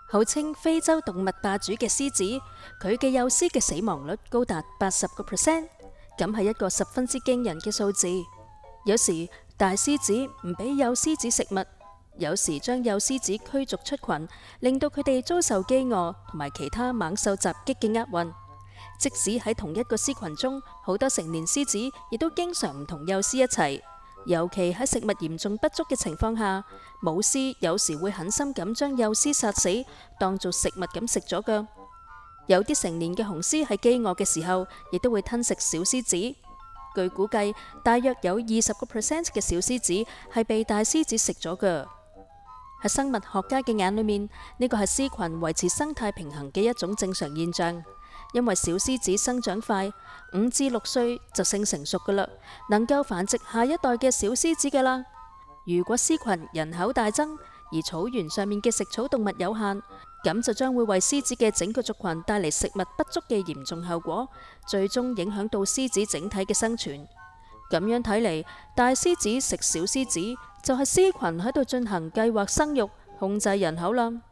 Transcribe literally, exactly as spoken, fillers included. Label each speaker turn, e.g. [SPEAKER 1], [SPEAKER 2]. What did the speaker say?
[SPEAKER 1] 號稱非洲動物霸主嘅獅子，佢嘅幼獅嘅死亡率高達八十個 percent， 咁係一個十分之驚人嘅數字。有時大獅子唔俾幼獅子食物，有時將幼獅子驅逐出群，令到佢哋遭受飢餓同埋其他猛獸襲擊嘅厄運。即使喺同一個獅群中，好多成年獅子亦都經常唔同幼獅一齊。尤其喺食物嚴重不足嘅情況下，母獅有時會狠心咁將幼獅殺死，當做食物咁食咗㗎。有啲成年嘅雄獅喺飢餓嘅時候，亦都會吞食小獅子。據估計，大約有二十個 percent 嘅小獅子係被大獅子食咗㗎。喺生物學家嘅眼裏面，呢個係獅群維持生態平衡嘅一種正常現象。因為小獅子生長快，五至六歲就性成熟噶啦，能夠繁殖下一代嘅小獅子噶啦。如果獅群人口大增，而草原上面嘅食草動物有限，咁就將會為獅子嘅整個族群帶嚟食物不足嘅嚴重後果，最終影響到獅子整體嘅生存。咁樣睇嚟，大獅子食小獅子就係獅群喺度進行計劃生育，控制人口啦。